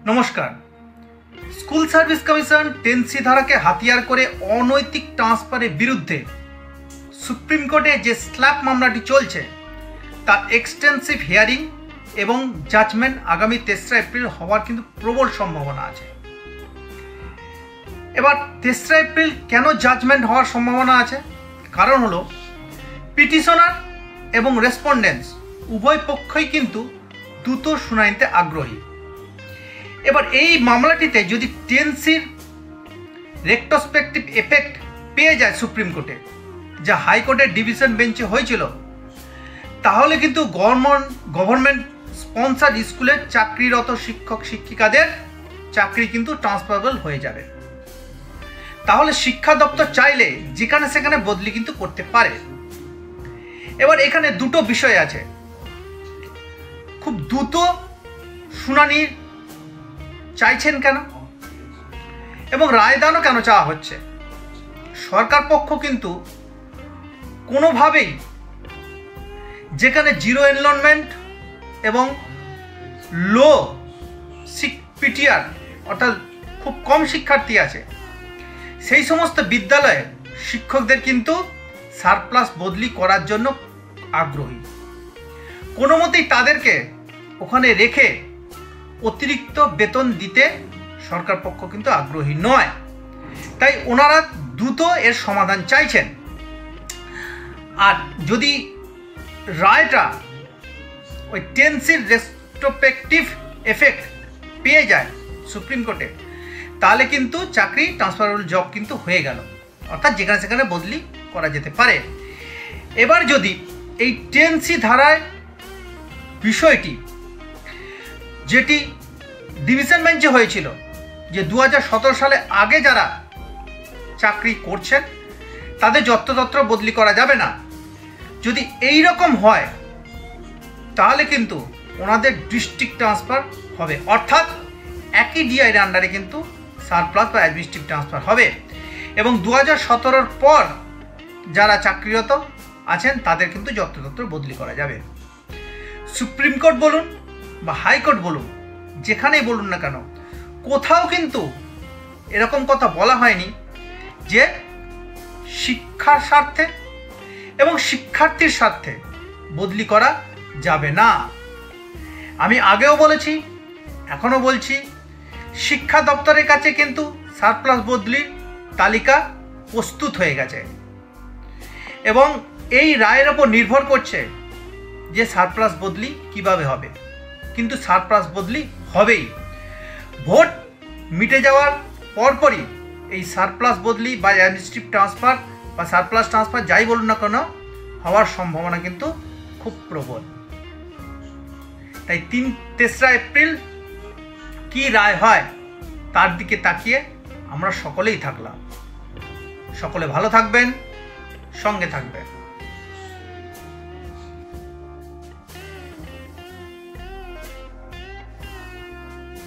নমস্কার। School service commission 10C ধারাকে হাতিয়ার করে অনৈতিক ট্রান্সফারের বিরুদ্ধে সুপ্রিম কোর্টে যে স্ল্যাপ মামলাটি চলছে তার এক্সটেন্সিভ হিয়ারিং এবং জাজমেন্ট আগামী 3রা এপ্রিল হওয়ার কিন্তু প্রবল সম্ভাবনা আছে। এবার 3রা এপ্রিল কেন জাজমেন্ট হওয়ার সম্ভাবনা আছে? কারণ হলো পিটিশনার এবং রেসপন্ডেন্টস উভয় পক্ষই কিন্তু দ্রুত শুনানিতে আগ্রহী। এবার এই মামলাটিতে যদি 10Cর রেট্রোস্পেক্টিভ এফেক্ট পেয়ে যায় সুপ্রিম কোর্টে, যা হাইকোর্টের ডিভিশন বেঞ্চে হয়েছিল, তাহলে কিন্তু গভর্নমেন্ট স্পন্সার্ড স্কুলের চাকরিরত শিক্ষক শিক্ষিকাদের চাকরি কিন্তু ট্রান্সফারেবল হয়ে যাবে। তাহলে শিক্ষা দপ্তর চাইলে যেখানে সেখানে বদলি কিন্তু করতে পারে। এবার এখানে দুটো বিষয় আছে। খুব দ্রুত শুনানি চাইছেন কেন এবং রায়দানও কেন চাওয়া হচ্ছে? সরকার পক্ষ কিন্তু কোনোভাবেই যেখানে জিরো এনরোলমেন্ট এবং লো পিটিআর অর্থাৎ খুব কম শিক্ষার্থী আছে, সেই সমস্ত বিদ্যালয়ে শিক্ষকদের কিন্তু সারপ্লাস বদলি করার জন্য আগ্রহী। কোনো মতেই তাদেরকে ওখানে রেখে অতিরিক্ত বেতন দিতে সরকার পক্ষ কিন্তু আগ্রহী নয়। তাই ওনারা দ্রুত এর সমাধান চাইছেন। আর যদি রায়টা ওই 10Cর রেট্রোস্পেক্টিভ এফেক্ট পেয়ে যায় সুপ্রিম কোর্টে, তাহলে কিন্তু চাকরি ট্রান্সফারেবল জব কিন্তু হয়ে গেল, অর্থাৎ যেখানে সেখানে বদলি করা যেতে পারে। এবার যদি এই 10C ধারায় বিষয়টি যেটি ডিভিশন বেঞ্চে হয়েছিল যে 2017 সালে আগে যারা চাকরি করছেন তাদের যত্রতত্র বদলি করা যাবে না, যদি এই রকম হয় তাহলে কিন্তু ওনাদের ডিস্ট্রিক্ট ট্রান্সফার হবে, অর্থাৎ একই ডিআইর আন্ডারে কিন্তু সারপ্লাস বা অ্যাডমিনিস্ট্রেটিভ ট্রান্সফার হবে এবং 2017 পর যারা চাকরিরত আছেন তাদের কিন্তু যত্রতত্র বদলি করা যাবে। সুপ্রিম কোর্ট বলুন বা হাইকোর্ট বলুন, যেখানেই বলুন না কেন, কোথাও কিন্তু এরকম কথা বলা হয়নি যে শিক্ষার স্বার্থে এবং শিক্ষার্থীর স্বার্থে বদলি করা যাবে না। আমি আগেও বলেছি, এখনও বলছি, শিক্ষা দপ্তরের কাছে কিন্তু সারপ্লাস বদলির তালিকা প্রস্তুত হয়ে গেছে এবং এই রায়ের ওপর নির্ভর করছে যে সারপ্লাস বদলি কিভাবে হবে। কিন্তু সারপ্লাস বদলি হবেই। ভোট মিটে যাওয়ার পরপরই এই সারপ্লাস বদলি বা অ্যাডমিনিস্ট্রেটিভ ট্রান্সফার বা সারপ্লাস ট্রান্সফার যাই বলুন না কেন হওয়ার সম্ভাবনা কিন্তু খুব প্রবল। তাই 3রা এপ্রিল কি রায় হয় তার দিকে তাকিয়ে আমরা সকলেই থাকলাম। সকলে ভালো থাকবেন, সঙ্গে থাকবেন।